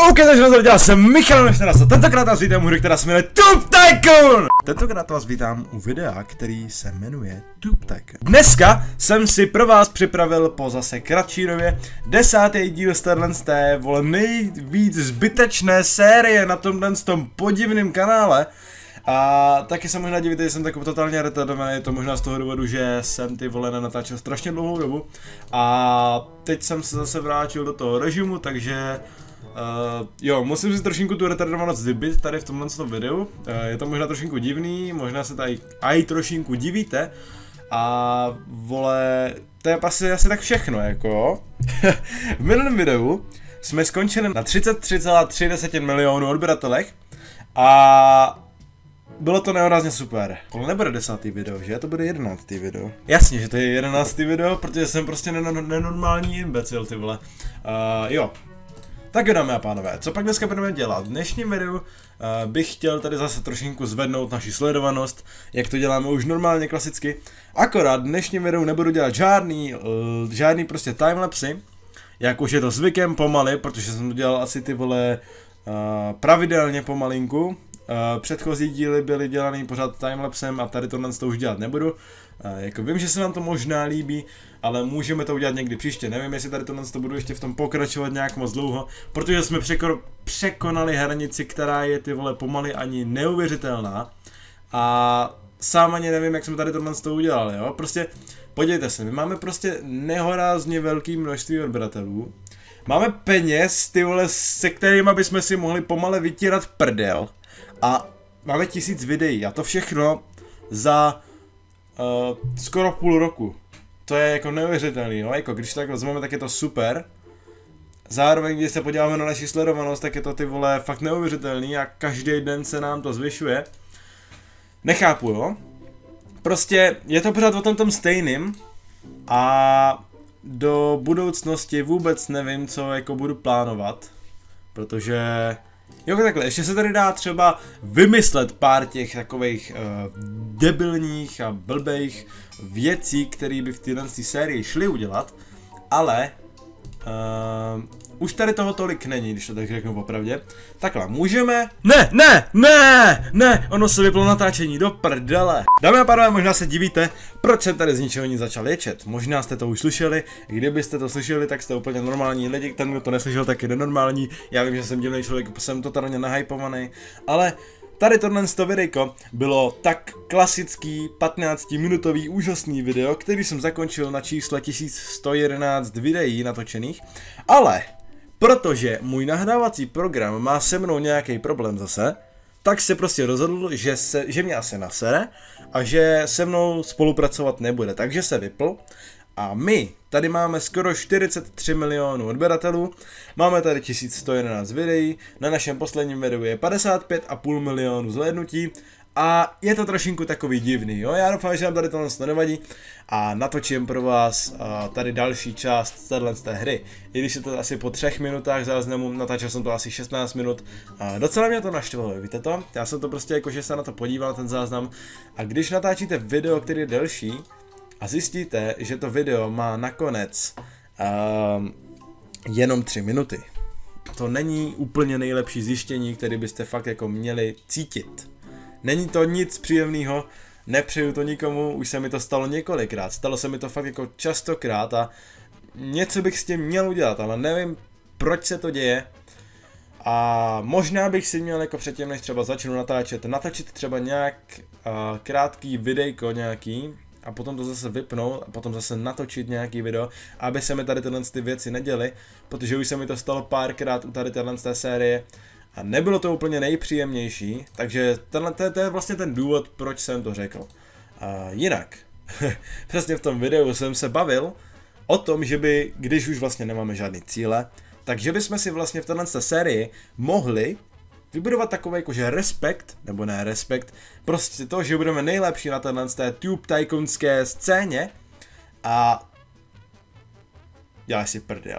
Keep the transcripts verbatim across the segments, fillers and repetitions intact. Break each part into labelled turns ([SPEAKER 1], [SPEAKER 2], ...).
[SPEAKER 1] OK, takže nás já jsem Michal Nešteras a tentokrát vás vítám u hry, která se jmenuje Tube Tycoon! Tentokrát vás vítám u videa, který se jmenuje Tube Tycoon. Dneska jsem si pro vás připravil po zase kratší době desátý díl z té vole nejvíc zbytečné série na tomhle tom podivném kanále. A taky se možná divíte, že jsem takový totálně retardovaný, je to možná z toho důvodu, že jsem ty vole nenatáčel strašně dlouhou dobu. A teď jsem se zase vrátil do toho režimu, takže Uh, jo, musím si trošinku tu retardovanost vybit tady v tomhle videu. Uh, je to možná trošinku divný, možná se tady aj trošinku divíte. A vole, to je asi, asi tak všechno, jako. V minulém videu jsme skončili na třicet tři celá tři milionů odběratelech. A bylo to nehorazně super. Tohle nebude desátý video, že? To bude jedenáctý video. Jasně, že to je jedenáctý video, protože jsem prostě nenormální imbecil, ty vole. Uh, jo. Tak jo, dámy a pánové, co pak dneska budeme dělat? V dnešním videu uh, bych chtěl tady zase trošinku zvednout naši sledovanost, jak to děláme už normálně klasicky. Akorát v dnešním videu nebudu dělat žádný, uh, žádný prostě timelapsy, jak už je to zvykem pomaly, protože jsem to dělal asi ty vole uh, pravidelně pomalinku. Uh, předchozí díly byly dělaný pořád timelapsem a tady tohle to už dělat nebudu. Uh, jako vím, že se vám to možná líbí, ale můžeme to udělat někdy příště. Nevím, jestli tady tohle to budu ještě v tom pokračovat nějak moc dlouho, protože jsme překo překonali hranici, která je ty vole pomaly ani neuvěřitelná. A sám ani nevím, jak jsme tady tohle to udělali, jo. Prostě podívejte se, my máme prostě nehorázně velké množství odběratelů. Máme peněz, ty vole, se kterými bychom si mohli pomale vytírat prdel. A máme tisíc videí a to všechno za uh, skoro půl roku. To je jako neuvěřitelný, no, jako když to tak vezmeme, tak je to super. Zároveň, když se podíváme na naši sledovanost, tak je to ty vole fakt neuvěřitelný a každý den se nám to zvyšuje. Nechápu, jo. Prostě je to pořád o tom tom stejným a do budoucnosti vůbec nevím, co jako budu plánovat, protože jo, takhle, ještě se tady dá třeba vymyslet pár těch takových uh, debilních a blbejch věcí, které by v téhle sérii šly udělat, ale uh, už tady toho tolik není, když to tak řeknu popravdě. Takhle, můžeme... Ne, ne, ne, ne, ono se vyplo natáčení, do prdele. Dámy a pánové, možná se divíte, proč jsem tady z ničeho nic začal ječet. Možná jste to už slyšeli, kdybyste to slyšeli, tak jste úplně normální lidi, ten, kdo to neslyšel, tak je nenormální. Já vím, že jsem divný člověk, jsem totálně nahypovaný, ale tady tohle videjko bylo tak klasický patnáctiminutový úžasný video, který jsem zakončil na čísle tisíc sto jedenáct videí natočených, ale protože můj nahrávací program má se mnou nějaký problém zase, tak se prostě rozhodl, že, se, že mě asi nasere a že se mnou spolupracovat nebude, takže se vypl. A my tady máme skoro čtyřicet tři milionů odběratelů, máme tady tisíc sto jedenáct videí, na našem posledním videu je padesát pět a půl milionů zhlédnutí a je to trošinku takový divný, jo, já doufám, že vám tady tohle nevadí a natočím pro vás uh, tady další část z té hry, i když je to asi po třech minutách záznamu, natáčel jsem to asi šestnáct minut, uh, docela mě to naštvalo, víte to, já jsem to prostě jako, že se na to podíval na ten záznam a když natáčíte video, který je delší, a zjistíte, že to video má nakonec uh, jenom tři minuty. To není úplně nejlepší zjištění, které byste fakt jako měli cítit. Není to nic příjemného, nepřeju to nikomu, už se mi to stalo několikrát. Stalo se mi to fakt jako častokrát a něco bych s tím měl udělat, ale nevím, proč se to děje. A možná bych si měl jako předtím, než třeba začnu natáčet, natočit třeba nějak uh, krátký videjko nějaký, a potom to zase vypnout a potom zase natočit nějaký video, aby se mi tady tyhle ty věci neděly, protože už se mi to stalo párkrát u tady téhle té série a nebylo to úplně nejpříjemnější, takže tenhle, to, to je vlastně ten důvod, proč jsem to řekl. A jinak, přesně v tom videu jsem se bavil o tom, že by, když už vlastně nemáme žádný cíle, takže bychom si vlastně v téhle sérii mohli vybudovat takový jakože respekt, nebo ne respekt, prostě to, že budeme nejlepší na téhle té Tube Tycoonské scéně a já si prdel.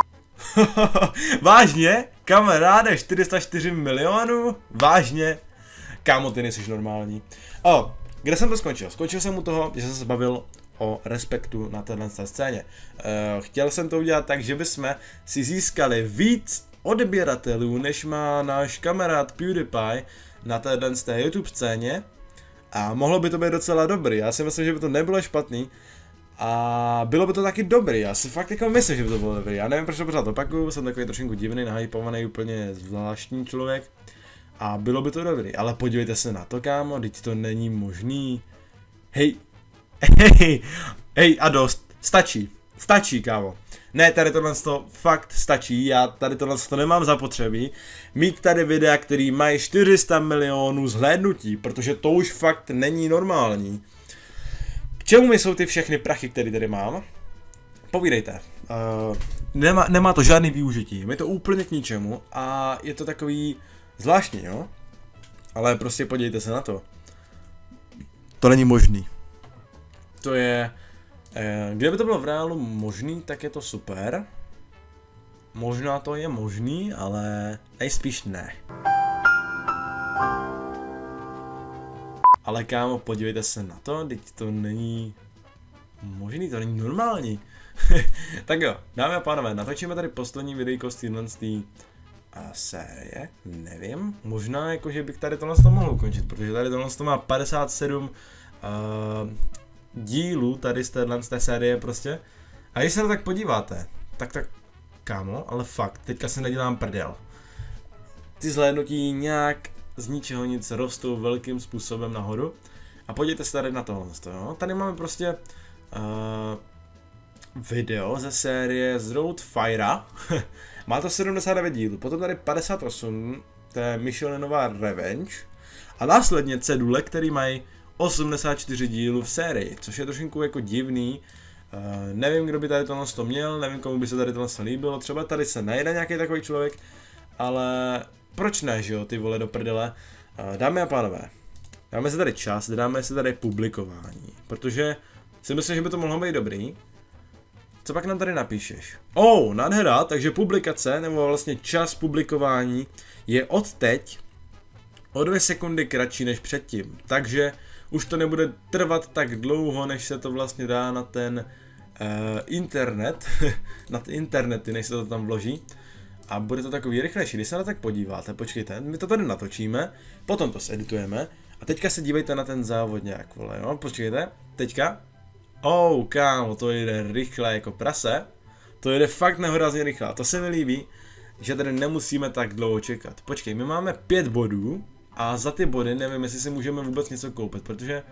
[SPEAKER 1] Vážně? Kamaráde, čtyři sta čtyři milionů? Vážně? Kámo, ty nejsi normální. O, kde jsem to skončil? Skončil jsem u toho, že jsem se bavil o respektu na téhle scéně. Uh, chtěl jsem to udělat tak, že bychom si získali víc odběratelů, než má náš kamarád PewDiePie na téhle z té YouTube scéně. A mohlo by to být docela dobrý, já si myslím, že by to nebylo špatný. A bylo by to taky dobrý, já si fakt jako myslím, že by to bylo dobrý. Já nevím, proč to pořád opakuju, jsem takový trošku divný, nahypovaný, úplně zvláštní člověk. A bylo by to dobrý, ale podívejte se na to, kámo, teď to není možný. Hej, hej, hej a dost, stačí, stačí, kámo. Ne, tady tohle to fakt stačí, já tady tohle to nemám zapotřebí. Mít tady videa, který mají čtyři sta milionů zhlédnutí, protože to už fakt není normální. K čemu mi jsou ty všechny prachy, které tady mám? Povídejte. Uh, nemá, nemá to žádný využití, je to úplně k ničemu a je to takový zvláštní, jo? Ale prostě podívejte se na to. To není možný. To je... Eh, kdyby to bylo v reálu možný, tak je to super. Možná to je možný, ale nejspíš ne. Ale kámo, podívejte se na to, teď to není možný, to není normální. Tak jo, dámy a pánové, natočíme tady poslední videjko z téhle série, nevím, možná jako, že bych tady tohle mohl ukončit, protože tady tohle má padesát sedm uh, dílů tady z téhle z té série prostě. A když se na to tak podíváte, tak tak, kámo, ale fakt, teďka se nedělám prdel. Ty zhlédnutí nějak z ničeho nic rostou velkým způsobem nahoru. A podívejte se tady na tohle, jo. Tady máme prostě uh, video ze série z Road Fire. Má to sedmdesát devět dílů, potom tady padesát osm, to je Michelinova Revenge. A následně cedule, který mají osmdesát čtyři dílů v sérii, což je trošku jako divný. Uh, nevím, kdo by tady tohle to měl, nevím, komu by se tady tohle líbilo, třeba tady se najde nějaký takový člověk, ale proč ne, že jo, ty vole do prdele. Uh, dámy a pánové, dáme si tady čas, dáme si tady publikování, protože si myslím, že by to mohlo být dobrý. Co pak nám tady napíšeš? Oh, nádhera, takže publikace, nebo vlastně čas publikování je od teď o dvě sekundy kratší než předtím, takže už to nebude trvat tak dlouho, než se to vlastně dá na ten uh, internet, na ty internety, než se to tam vloží. A bude to takový rychlejší, když se na tak podíváte, počkejte, my to tady natočíme, potom to seditujeme a teďka se dívejte na ten závodňák, vole, jo, počkejte, teďka. Oh, kámo, to jde rychle jako prase, to jde fakt nehorázně rychle, a to se mi líbí, že tady nemusíme tak dlouho čekat. Počkej, my máme pět bodů a za ty body nevím, jestli si můžeme vůbec něco koupit, protože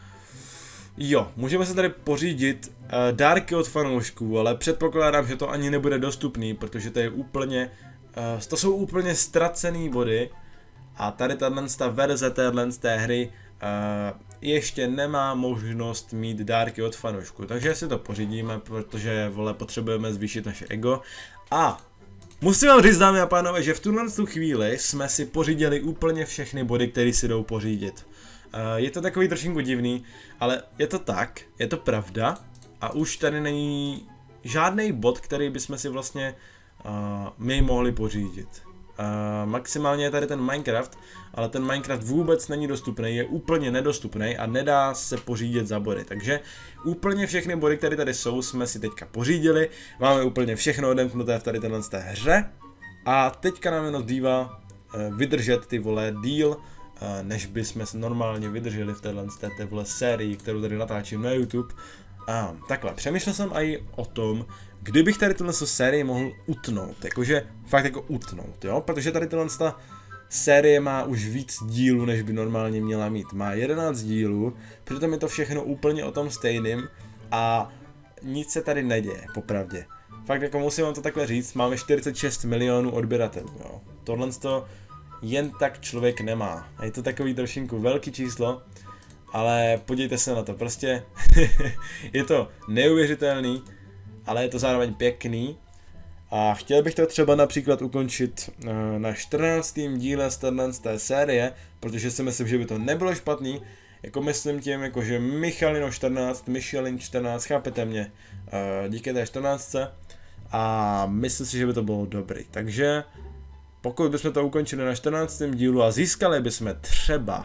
[SPEAKER 1] jo, můžeme se tady pořídit uh, dárky od fanoušků, ale předpokládám, že to ani nebude dostupný, protože to je úplně, uh, to jsou úplně ztracený body a tady tato verze téhle z té hry uh, ještě nemá možnost mít dárky od fanoušků, takže si to pořídíme, protože vole, potřebujeme zvýšit naše ego. A musím vám říct, dámy a pánové, že v tuhle chvíli jsme si pořídili úplně všechny body, které si jdou pořídit. Uh, je to takový trošku divný, ale je to tak, je to pravda a už tady není žádný bod, který bychom si vlastně uh, my mohli pořídit. Uh, maximálně je tady ten Minecraft, ale ten Minecraft vůbec není dostupný, je úplně nedostupný a nedá se pořídit za body. Takže úplně všechny body, které tady jsou, jsme si teďka pořídili, máme úplně všechno odemknuté v tady tenhle té hře a teďka nám jenom zbývá uh, vydržet ty vole díl, než bychom normálně vydrželi v téhle téhle sérii, kterou tady natáčím na YouTube. A takhle, přemýšlel jsem i o tom, kdybych tady tuhle sérii mohl utnout, jakože fakt jako utnout, jo, protože tady tahle série má už víc dílů, než by normálně měla mít. Má jedenáct dílů, přitom je to všechno úplně o tom stejným a nic se tady neděje, popravdě. Fakt jako musím vám to takhle říct, máme čtyřicet šest milionů odběratelů, jo. Tohle to jen tak člověk nemá. Je to takový trošinku velký číslo, ale podívejte se na to, prostě je to neuvěřitelný, ale je to zároveň pěkný. A chtěl bych to třeba například ukončit na čtrnáctém díle z té série, protože si myslím, že by to nebylo špatný. Jako myslím tím, jako že Michelino čtrnáct, Michelin čtrnáct, chápete mě, díky té čtrnáctce. A myslím si, že by to bylo dobrý. Takže pokud bychom to ukončili na čtrnáctém dílu a získali bychom třeba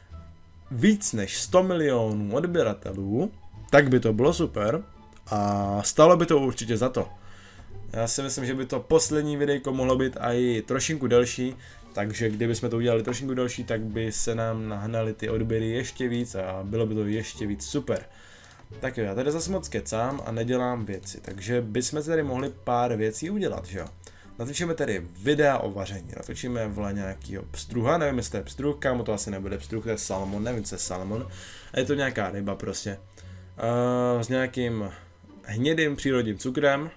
[SPEAKER 1] víc než sto milionů odběratelů, tak by to bylo super a stalo by to určitě za to. Já si myslím, že by to poslední videjko mohlo být i trošinku delší, takže kdybychom to udělali trošinku delší, tak by se nám nahnaly ty odběry ještě víc a bylo by to ještě víc super. Tak jo, já tady zase moc kecám a nedělám věci, takže bychom tady mohli pár věcí udělat, že jo. Natočíme tady videa o vaření, natočíme vle nějakýho pstruha, nevím jestli to je pstruh, kámo to asi nebude pstruh, to je salmon, nevím co je salmon, a je to nějaká ryba prostě. Uh, s nějakým hnědým přírodním cukrem.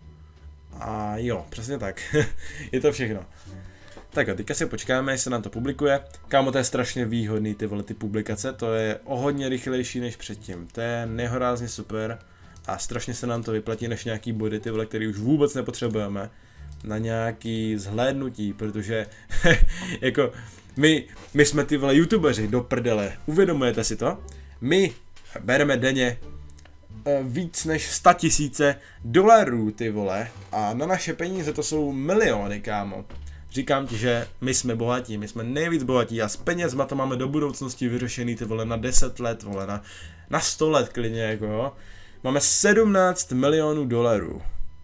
[SPEAKER 1] A jo, přesně tak, je to všechno. Tak jo, teďka si počkáme, jestli se nám to publikuje. Kámo, to je strašně výhodný ty vole ty publikace, to je o hodně rychlejší než předtím. To je nehorázně super a strašně se nám to vyplatí než nějaký body ty vole, který už vůbec nepotřebujeme na nějaký zhlédnutí, protože jako my, my jsme ty vole youtubeři do prdele, uvědomujete si to? My bereme denně víc než sto tisíce dolarů ty vole a na naše peníze to jsou miliony, kámo. Říkám ti, že my jsme bohatí, my jsme nejvíc bohatí a s penězma to máme do budoucnosti vyřešený ty vole na deset let, vole na, na sto let klidně jako jo. Máme sedmnáct milionů dolarů.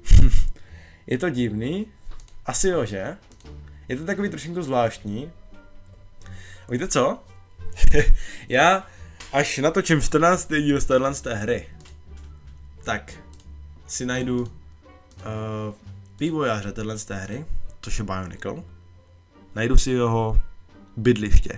[SPEAKER 1] Je to divný? Asi jo, že? Je to takový trošinku zvláštní. Víte co? Já až natočím čtrnáctý díl z téhle hry, tak si najdu uh, vývojáře téhle hry, což je Bionicle. Najdu si jeho bydliště.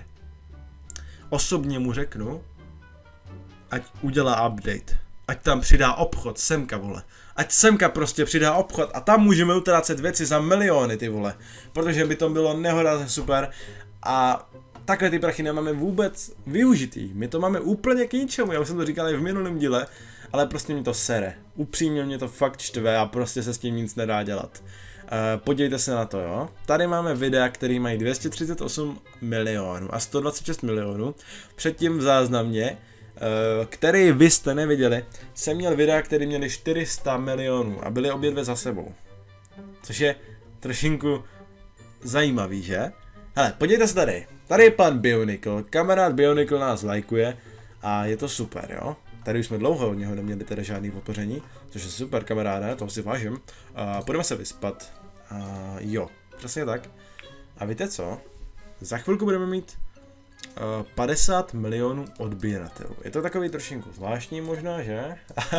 [SPEAKER 1] Osobně mu řeknu, ať udělá update. Ať tam přidá obchod, semka vole. Ať semka prostě přidá obchod a tam můžeme utrácet věci za miliony ty vole. Protože by to bylo nehorázně super a takhle ty prachy nemáme vůbec využitý. My to máme úplně k ničemu, já už jsem to říkal i v minulém díle, ale prostě mě to sere. Upřímně mě to fakt štve a prostě se s tím nic nedá dělat. Uh, podívejte se na to, jo. Tady máme videa, které mají dvě stě třicet osm milionů a sto dvacet šest milionů. Předtím v záznamně, uh, který vy jste neviděli, jsem měl videa, které měly čtyři sta milionů a byly obě dvě za sebou. Což je trošinku zajímavý, že? Hele, podívejte se tady. Tady je pan Bionicle, kamarád Bionicle nás lajkuje a je to super, jo. Tady už jsme dlouho od něho neměli teda žádný podpoření, což je super kamaráde, toho si vážím. Uh, půjdeme se vyspat. Uh, jo, přesně tak. A víte co? Za chvilku budeme mít uh, padesát milionů odběratelů. Je to takový trošinku zvláštní možná, že?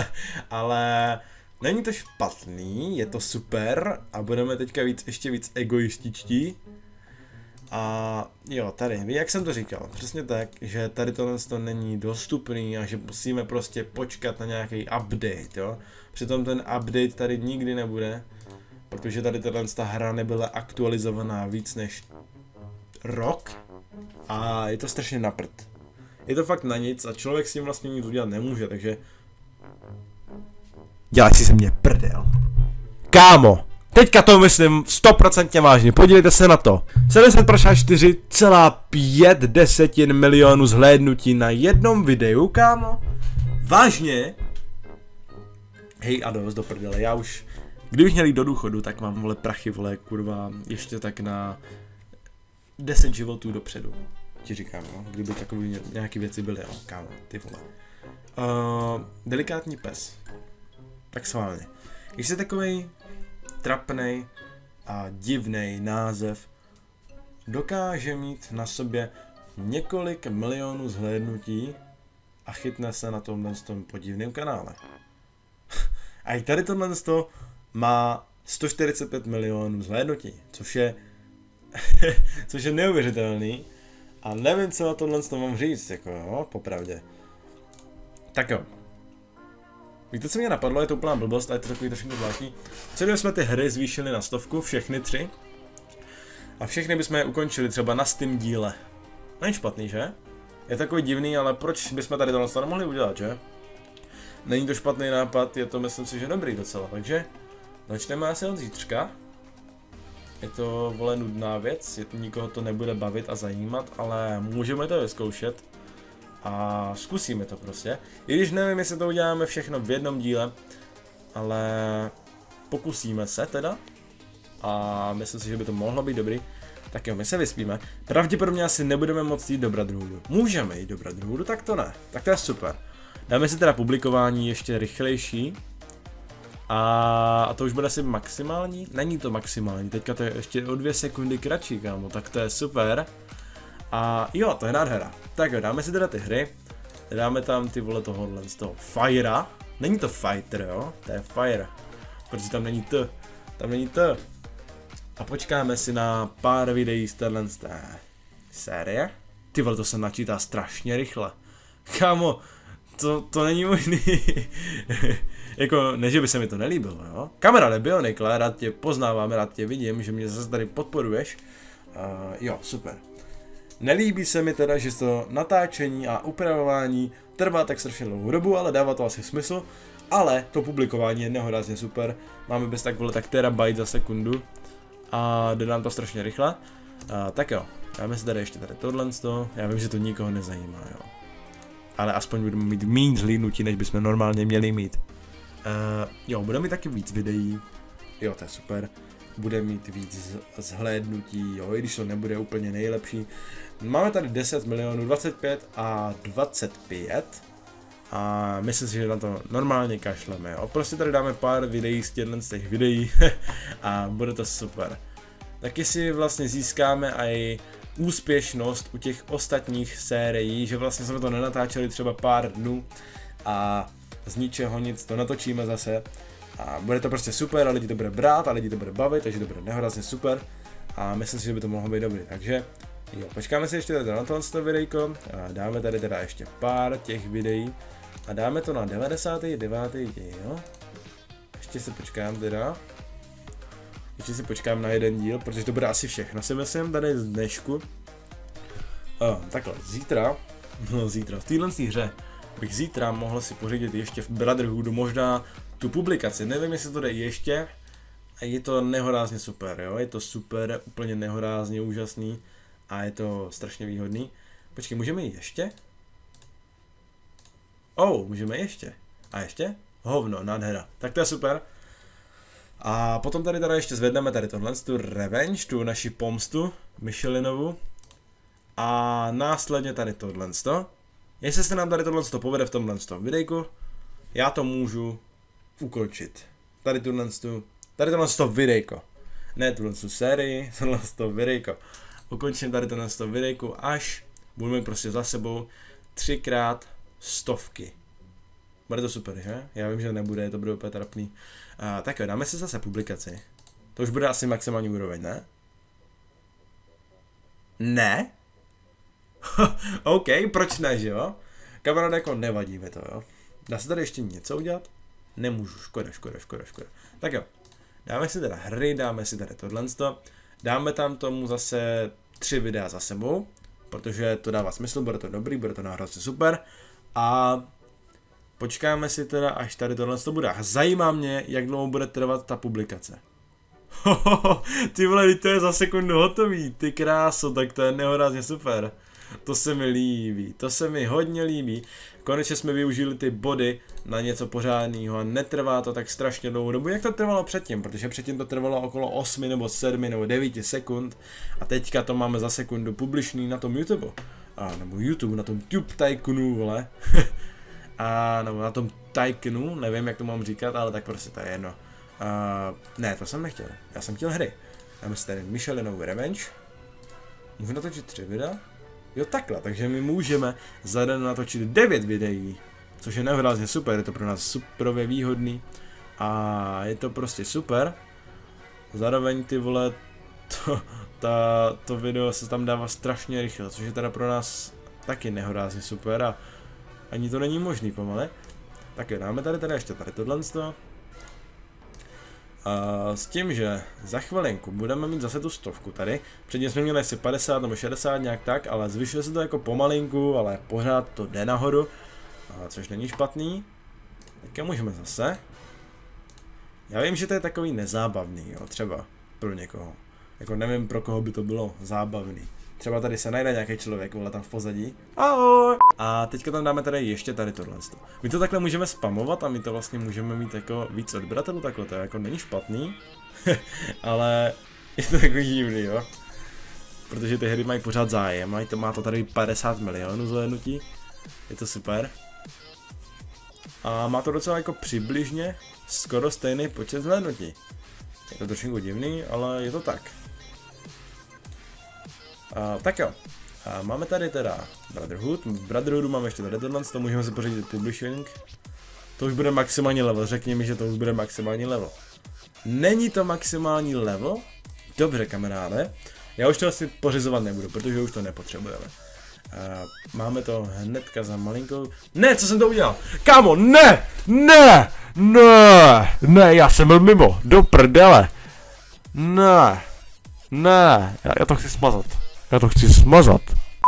[SPEAKER 1] Ale není to špatný, je to super a budeme teďka víc, ještě víc egoističtí. A jo, tady, jak jsem to říkal, přesně tak, že tady tohle to není dostupný a že musíme prostě počkat na nějaký update, jo. Přitom ten update tady nikdy nebude, protože tady ta hra nebyla aktualizovaná víc než rok a je to strašně na prd. Je to fakt na nic a člověk s tím vlastně nic udělat nemůže, takže... Dělaj si se mě prdel. Kámo! Teďka to myslím sto procent vážně, podívejte se na to. sedm set padesát čtyři celá pět desetin milionů zhlédnutí na jednom videu, kámo. Vážně? Hej a dost do prdele, já už, kdybych měl jít do důchodu, tak mám vole prachy, vole kurva, ještě tak na deset životů dopředu. Ti říkám, no, kdyby takový nějaký věci byly, jo, kámo, ty vole. Uh, delikátní pes. Tak sválně. Když jsi takovej trapnej a divnej název dokáže mít na sobě několik milionů zhlédnutí a chytne se na tomhle tom podivném kanále. A i tady tohle má sto čtyřicet pět milionů zhlédnutí, což je což je neuvěřitelný a nevím, co na tohle mám říct, jako jo, popravdě. Tak jo. Víte, co mě napadlo, je to úplná blbost a je to takový trošku zvláštní. Co kdyby jsme ty hry zvýšili na stovku, všechny tři, a všechny bychom je ukončili třeba na Steam díle. Není špatný, že? Je takový divný, ale proč bychom tady tohle nemohli udělat, že? Není to špatný nápad, je to myslím si, že dobrý docela, takže začneme asi od zítřka. Je to vole nudná věc, je to, nikoho to nebude bavit a zajímat, ale můžeme to vyzkoušet. A zkusíme to prostě. I když nevím, jestli to uděláme všechno v jednom díle, ale pokusíme se teda. A myslím si, že by to mohlo být dobrý. Tak jo, my se vyspíme. Pravděpodobně asi nebudeme moct jít do Brotherhoodu. Můžeme jít do Brotherhoodu, tak to ne. Tak to je super. Dáme si teda publikování ještě rychlejší. A, a to už bude asi maximální? Není to maximální, teďka to je ještě o dvě sekundy kratší, kámo, tak to je super. A jo, to je nádhera. Tak jo, dáme si teda ty hry. Dáme tam ty vole tohohle z toho Firea. Není to Fighter, jo? To je Fire. Protože tam není T. Tam není T. A počkáme si na pár videí z téhle z té série. Ty vole, to se načítá strašně rychle. Kámo, to, to není možný. Jako, ne, že by se mi to nelíbilo, jo? Kamaráde Bionikle, rád tě poznávám, rád tě vidím, že mě zase tady podporuješ. Uh, jo, super. Nelíbí se mi teda, že to natáčení a upravování trvá tak strašně dlouhou dobu, ale dává to asi smysl. Ale to publikování je nehorázně super. Máme bez tak vole tak terabyte za sekundu. A jde nám to strašně rychle. Uh, tak jo, dáme si tady ještě tady tohle. Já vím, že to nikoho nezajímá, jo. Ale aspoň budeme mít méně zhlídnutí, než bychom normálně měli mít. Uh, jo, budeme mít taky víc videí. Jo, to je super. Bude mít víc zhlédnutí, jo, i když to nebude úplně nejlepší. Máme tady deset milionů, dvacet pět a dvacet pět. A myslím si, že na to normálně kašleme, jo. Prostě tady dáme pár videí z těchto z těch videí a bude to super. Taky si vlastně získáme i úspěšnost u těch ostatních sérií, že vlastně jsme to nenatáčeli třeba pár dnů a z ničeho nic to natočíme zase. A bude to prostě super a lidi to bude brát a lidi to bude bavit, takže to bude nehorázně super. A myslím si, že by to mohlo být dobrý, takže jo, počkáme si ještě tady na tohle videjko a dáme tady teda ještě pár těch videí. A dáme to na devadesátý devátý díl, jo. Ještě si počkám teda. Ještě si počkám na jeden díl, protože to bude asi všechno, si myslím, tady z dnešku. A, takhle, zítra, no zítra, v téhle hře bych zítra mohl si pořídit ještě v Brotherhoodu možná tu publikaci, nevím jestli to jde ještě. A je to nehorázně super, jo, je to super, úplně nehorázně úžasný a je to strašně výhodný. Počkej, můžeme jít ještě? Oh, můžeme ještě. A ještě? Hovno, nádhera. Tak to je super. A potom tady teda ještě zvedneme tady tohle, tu Revenge, tu naši pomstu, Michelinovu. A následně tady tohle. Jestli se nám tady tohle povede v tomhle videjku, já to můžu ukončit. Tady tohle, tady tohle videjko. Ne tuhle sérii, tohle videjko. Ukončím tady tohle videjku, až budeme prostě za sebou třikrát stovky. Bude to super, že? Já vím, že nebude, to bude úplně trapný. A, tak jo, dáme si zase publikaci. To už bude asi maximální úroveň, ne? Ne? OK, proč ne, že jo? Kamaráde, jako nevadí mi to, jo? Dá se tady ještě něco udělat? Nemůžu, škoda, škoda, škoda, škoda. Tak jo, dáme si teda hry, dáme si tady tohle. Dáme tam tomu zase tři videa za sebou, protože to dává smysl, bude to dobrý, bude to nahrazně super. A počkáme si teda, až tady tohle to bude. Zajímá mě, jak dlouho bude trvat ta publikace. Ty vole, to je za sekundu hotový, ty kráso, tak to je nehorázně super. To se mi líbí, to se mi hodně líbí. Konečně jsme využili ty body na něco pořádného a netrvá to tak strašně dlouhou dobu, jak to trvalo předtím, protože předtím to trvalo okolo osmi nebo sedmi nebo devíti sekund a teďka to máme za sekundu publišný na tom YouTube. A nebo YouTube, na tom Tube Tycoonu, vole. A nebo na tom Tycoonu, nevím jak to mám říkat, ale tak prostě to je jedno. Uh, ne, to jsem nechtěl, já jsem chtěl hry. Dáme si tady Michelinovu Revenge. Můžu natočit tři videa? Jo takhle, takže my můžeme za den natočit devět videí, což je nehorázně super, je to pro nás superově výhodný a je to prostě super. Zároveň ty vole, to, ta, to video se tam dává strašně rychle, což je teda pro nás taky nehorázně super a ani to není možný pomale. Tak jo, dáme tady teda ještě tady tohle. A s tím, že za chvilinku budeme mít zase tu stovku tady. Předtím jsme měli asi padesát nebo šedesát nějak tak, ale zvyšuje se to jako pomalinku, ale pořád to jde nahoru, a což není špatný. Teďka můžeme zase. Já vím, že to je takový nezábavný, jo, třeba pro někoho. Jako nevím, pro koho by to bylo zábavný. Třeba tady se najde nějaký člověk, vole, tam v pozadí. Ahoj! A teďka tam dáme tady ještě tady tohle. My to takhle můžeme spamovat a my to vlastně můžeme mít jako víc odběratelů takhle, to jako není špatný. Ale je to takový divný, jo. Protože ty hry mají pořád zájem, mají to, má to tady padesát milionů zhlédnutí. Je to super. A má to docela jako přibližně skoro stejný počet zhlédnutí. Je to trošku divný, ale je to tak. A, tak jo. A máme tady teda Brotherhood. V Brotherhoodu máme ještě tady tohle, to můžeme si pořídit publishing. To už bude maximální level, řekni mi, že to už bude maximální level. Není to maximální level? Dobře, kamaráde. Já už to asi pořizovat nebudu, protože už to nepotřebujeme. Uh, máme to hnedka za malinkou. Ne, co jsem to udělal? Kámo, ne! Ne! Ne! Ne, já jsem byl mimo. Do prdele. Ne. Ne. Já, já to chci smazat. Já to chci smazat.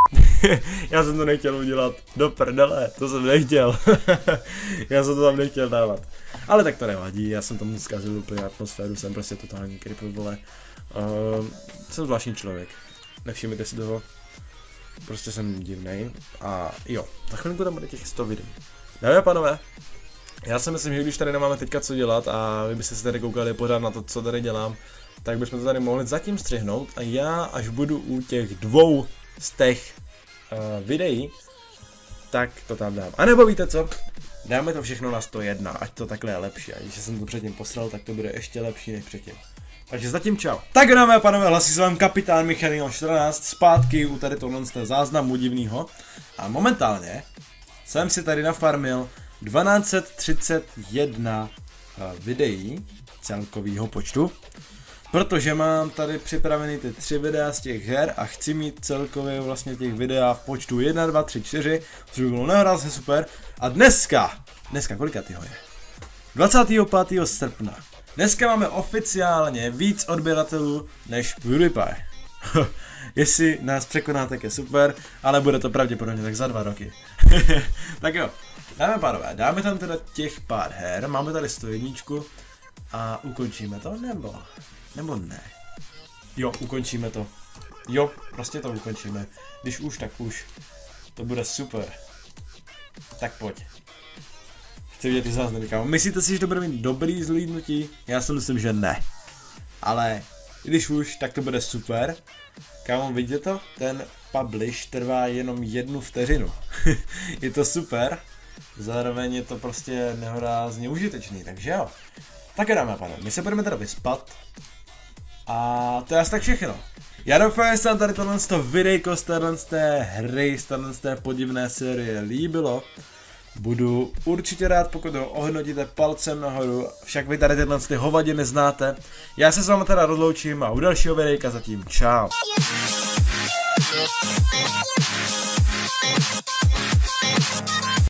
[SPEAKER 1] Já jsem to nechtěl udělat. Do prdele. To jsem nechtěl. Já jsem to tam nechtěl dávat. Ale tak to nevadí. Já jsem tomu zkazil úplně atmosféru. Jsem prostě totální creeper, vole. Uh, jsem zvláštní člověk. Nevšimněte si toho. Prostě jsem divnej. A jo, za chvilinku tam bude těch sto videí. Dámy a pánové, já si myslím, že když tady nemáme teďka co dělat a vy byste se tady koukali pořád na to, co tady dělám, tak bychom to tady mohli zatím střihnout a já, až budu u těch dvou z těch uh, videí, tak to tam dám. A nebo víte co? Dáme to všechno na sto jedna, ať to takhle je lepší. A když jsem to předtím posral, tak to bude ještě lepší než předtím. Takže zatím čau. Tak dámy a pánové, hlasí se vám kapitán Michal čtrnáct zpátky u tady tohle z záznamu divného. A momentálně jsem si tady nafarmil dvanáct set třicet jedna videí celkového počtu. Protože mám tady připravený ty tři videa z těch her a chci mít celkově vlastně těch videa v počtu jedna, dva, tři, čtyři, což by bylo nehorázně super. A dneska, dneska kolika tyho je? dvacátého pátého srpna. Dneska máme oficiálně víc odběratelů než PewDiePie. Jestli nás překoná, tak je super, ale bude to pravděpodobně tak za dva roky. Tak jo, dáme pánové, dáme tam teda těch pár her, máme tady sto jedna a ukončíme to, nebo, nebo ne? Jo, ukončíme to. Jo, prostě to ukončíme. Když už, tak už. To bude super. Tak pojď. Chci vidět ty záznamy, kámo. Myslíte si, že to bude mít dobrý zhlídnutí? Já si myslím, že ne. Ale když už, tak to bude super. Kámo, vidíte to? Ten publish trvá jenom jednu vteřinu. Je to super. Zároveň je to prostě nehorázně užitečný, takže jo. Tak dáme, pane, my se budeme teda vyspat. A to je asi tak všechno. Já doufám, že se vám tady tohle videjko z té hry, z té podivné série líbilo. Budu určitě rád, pokud ho ohodnotíte palcem nahoru, však vy tady tyhle ty hovadiny znáte. Já se s vámi teda rozloučím a u dalšího videjka zatím čau.